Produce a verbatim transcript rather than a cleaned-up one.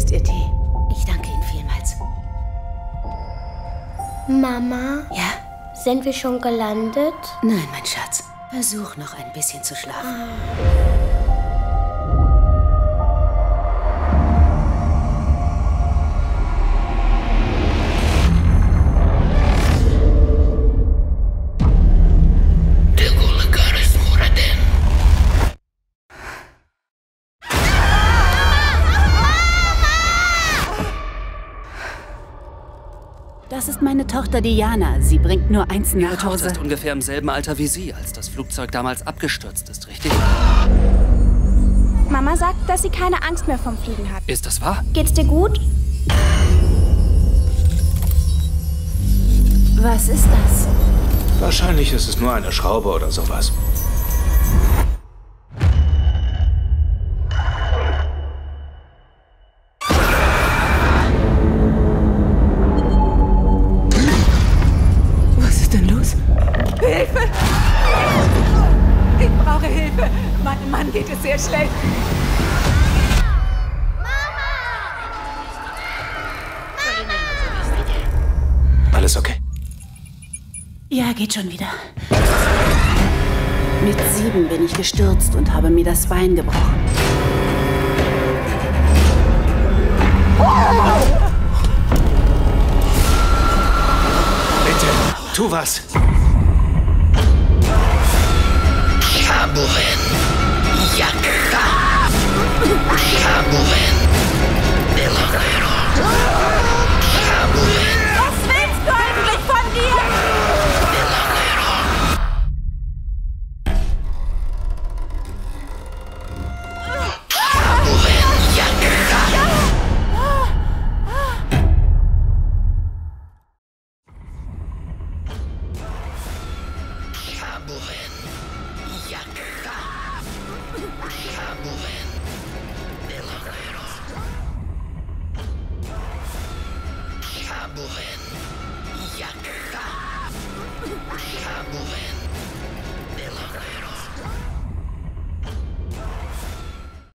ist Ihr Tee. Ich danke Ihnen vielmals. Mama? Ja? Sind wir schon gelandet? Nein, mein Schatz. Versuch noch ein bisschen zu schlafen. Das ist meine Tochter Diana. Sie bringt nur eins nach Ihre Tochter Hause. ist ungefähr im selben Alter wie Sie, als das Flugzeug damals abgestürzt ist, richtig? Mama sagt, dass sie keine Angst mehr vom Fliegen hat. Ist das wahr? Geht's dir gut? Was ist das? Wahrscheinlich ist es nur eine Schraube oder sowas. Was ist denn los? Hilfe! Ich brauche Hilfe. Meinem Mann geht es sehr schlecht. Alles okay? Ja, geht schon wieder. Mit sieben bin ich gestürzt und habe mir das Bein gebrochen. Bitte, tu was! Schaburen. Yakka. Schaburen. Delaware. Schaburen. Was willst du eigentlich von dir? Schaburen. Yakka. Schaburen. Yakka. Schaburen. Delaware. Schaburen. Yakka. Schaburen.